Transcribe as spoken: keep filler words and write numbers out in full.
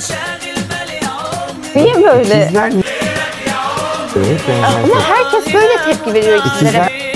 Niye böyle? İkizler... Evet, Ama herkes böyle tepki veriyor ikizlere. İkizler...